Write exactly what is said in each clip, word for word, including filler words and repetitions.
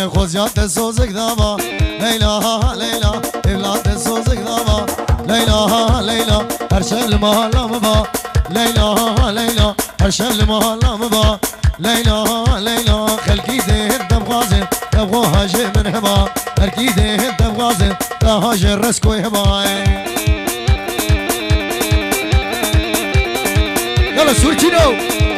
خوزیات سوزک داما لیلا لیلا اولاد سوزک داما لیلا لیلا هر شل محلم با لیلا لیلا هر شل محلم با لیلا لیلا خلقی ده دبغازن دبغو هاجه من هبا هرکی ده دبغازن دا هاجه رسکوی هبا يلا سورتينو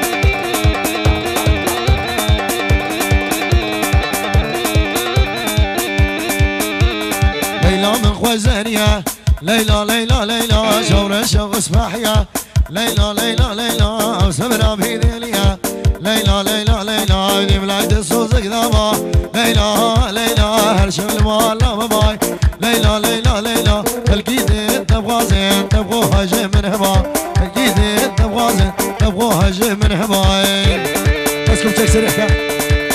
ليلى من خوزانية ليلى ليلى ليلى شورة شوق اسماحية ليلى ليلى ليلى وسمرة بهذيلية ليلى ليلى ليلى دي بلاد الصوزك ذابا ليلى ليلى هرشم المعلم باي ليلى ليلى ليلى الكيد تبغى زين تبغى هاجي من هبا الكيد تبغى زين تبغى هاجي من هباي بس كم تكسر احكام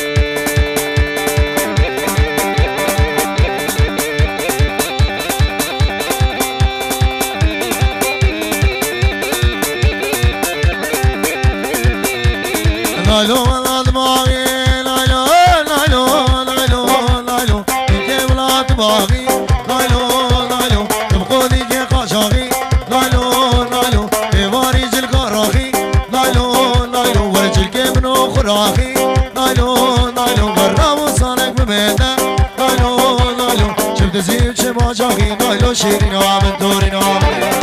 لالو دماغي لالو لالو لالو لالو كيف لا تباغي لالو لالو تبقوني كي قاشاغي لالو لالو بواريج الكراخي لالو لالو ورجل كي منو خراخي لالو لالو برا وصانك بميتا لالو لالو شفت زيب شما جاغي لالو شيرين وعمل دورين وعمل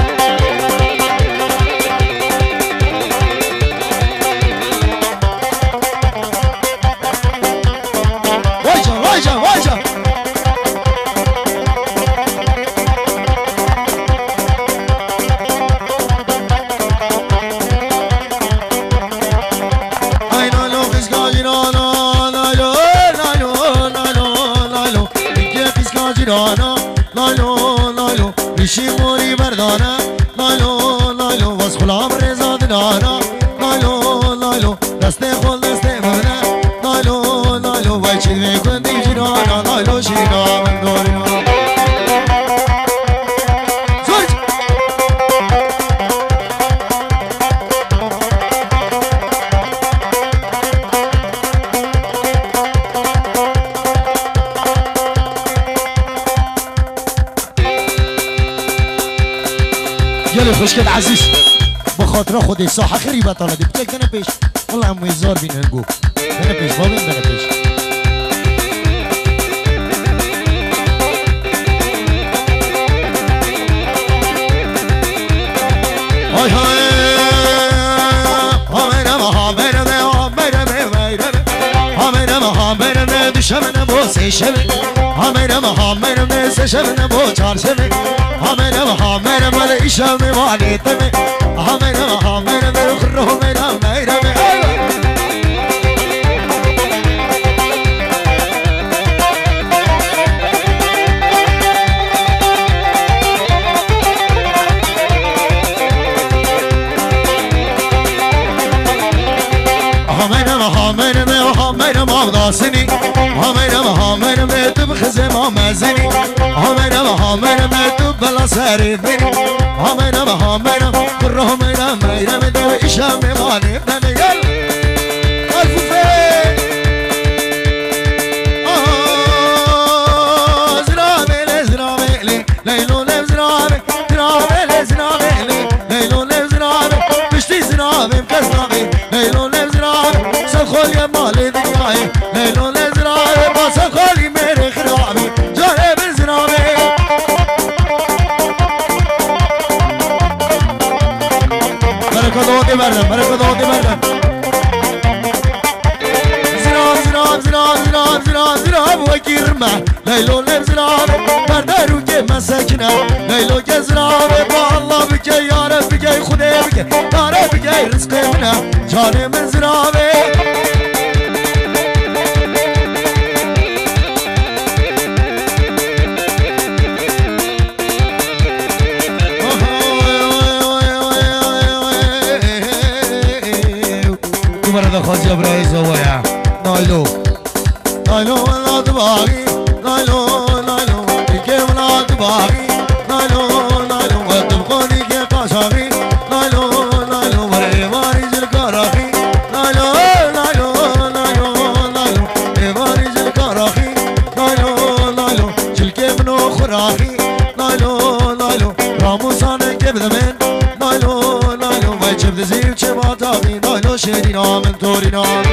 لالا لالو لالو بیشی موری بردانه لالو لالو واس خلام رضا دلانا لالو لالو دست خل دست منه لالو لالو وای چی میکنی جیرانا لالو شیرا من دورینا يلي خوشكل عزيز بخاطر خودي صح خيري بطاله دي بتاعك انا بيش والله عمو يزار بين الجو انا بيش بابين انا بيش هاي هاي هامينا ما هامينا ما هامينا ما هامينا ما هامينا ما دشمنا بو سيشمي هامينا ما هامينا ما سيشمنا بو چارشمي هامينا ما هامينا ما ليشمي واليتمي هامينا ما هامينا ما خرو مينا مينا هامينا ما هامينا ما هامينا ما ضاسني هامينا ما هامينا ما تبخزي ما مازني هامينا ما هامينا ما تبلا سارفني هامينا ما هامينا كره مينا مينا مدو إشامي ما نبني يلا ألف فين آه زرامي لي زرامي لي ليلو لي زرامي زرامي لي زرامي لي ليلو لي زرامي بشتي زرامي مكسرامي ليلو لي زرامي سخول يا مالي دنياي ليلو لي زرامي ما سخولي ميري خرامي جاري بزرامي بركة دوتي بردم بركة دوتي بردم زرام زرام زرام زرام زرام زرام وكيرمة ليلو لي زرامي بردارو كي مساكنة ليلو كي زرامي بالله بكي يا رب بكي خدي بكي يا رب بكي رزقي منه جاني من زرامي مرد خاطی ابراهی زوایا نایلو نایلو ولاد باقی نایلو نایلو دیگه ولاد باقی نایلو نایلو وقت بخونی که قاشاقی نایلو نایلو برای ماری جل کاراخی نایلو نایلو نایلو نایلو برای ماری جل کاراخی نام توری نام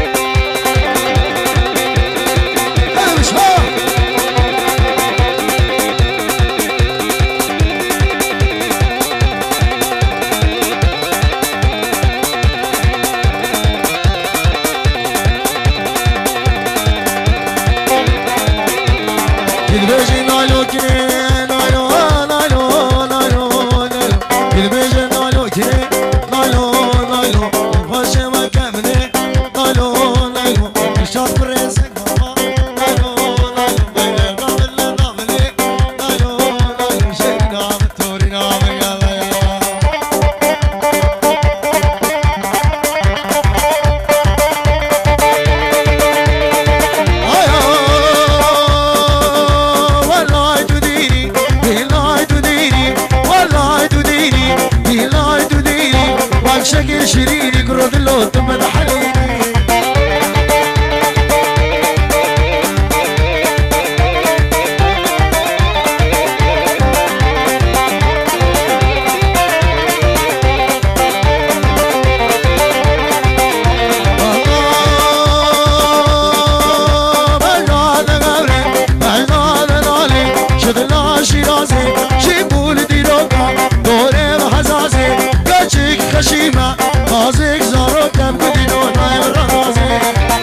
شكل شريري قرد له تمد حليلي خشيمة غازك زارو كم قدينو نايم رغازي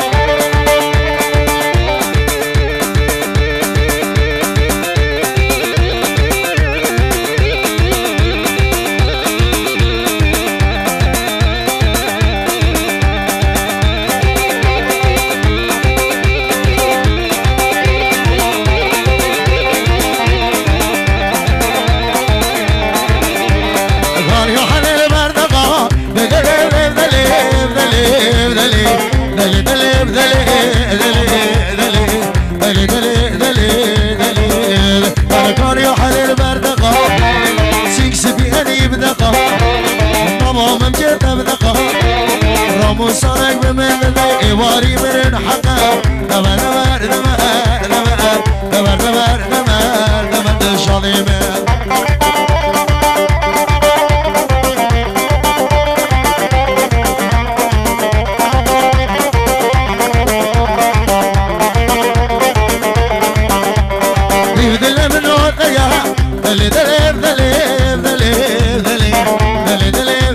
وصارك بمن ذي واري من حقه نمر نمر نمر نمر نمر نمر نمر نمر الشظيمة يبدل من وطيا دلي دلي دلي دلي دلي دلي دلي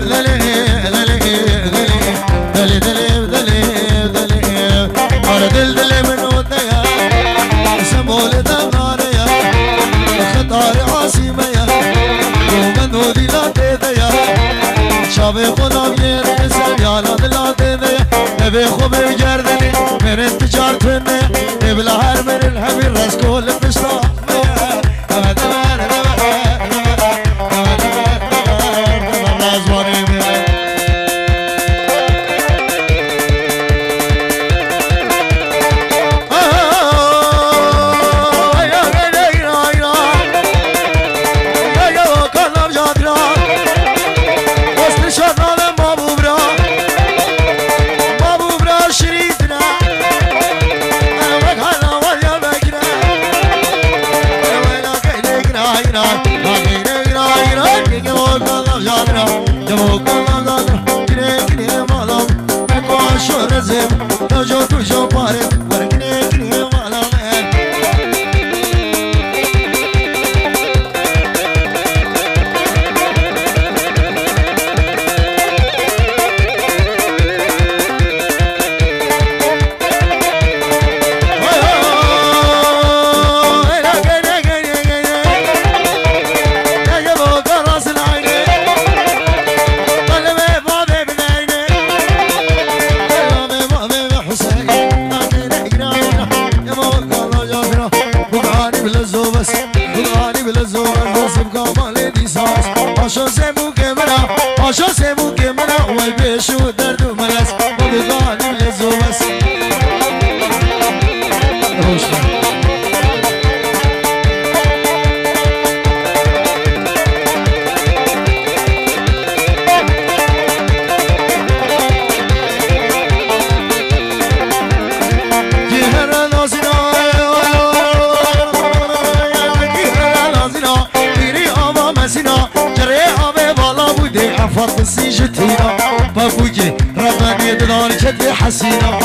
دلي دلي دلي دلي على دل دل من وديا سمول دماريا خطار عاصميا ومن ودي لا تديا شاب خدا غير سيالا لا تديا نبي خو بجردني من انتشار تني بلا هر من الحبيب رسكول بسطا حسينة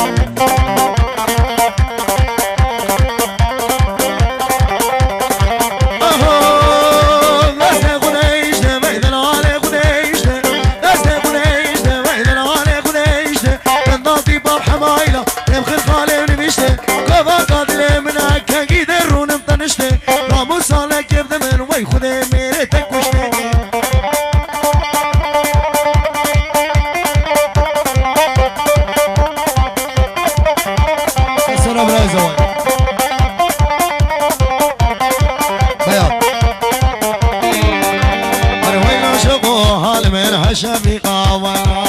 شفيقة ولا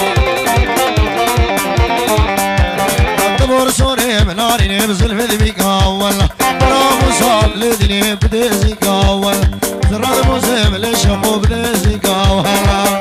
الطبور سوري مناري نبزل في ذبيقة ولا برامو صاب لدني بديزيقة ولا زراد موسم لشمو بديزيقة ولا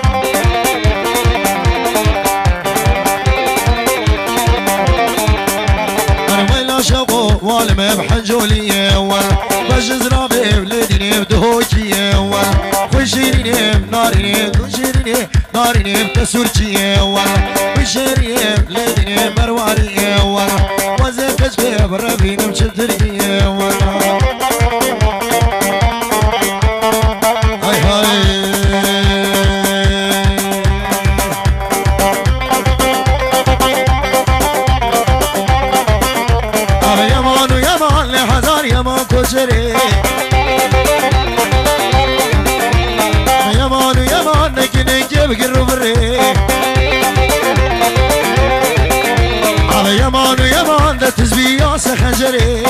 أنا ويلا شقو والم بحنجولية ولا بجز رابي لدني بدهوكية ولا خشيريني مناري خشيريني ناريني بتسورتي ولا بشري لدني مرواري ولا وزكش في بربي نمشتري ولا هاي هاي أبي يمان ويمان لحزار يمان كشري يمان ويمان نكني بقرب الريح على يمان ويمان ده تزبياس خنجري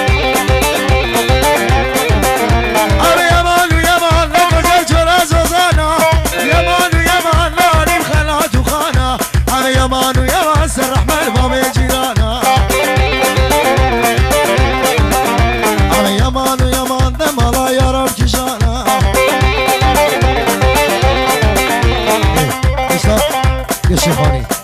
على يمان ويمان لك جرجر زوزانا يمان ويمان ناري بخلات وخانا على يمان ويمان سرح مالبام جيرانا على يمان ويمان ده مالا يا رب كشانا يا شيخاني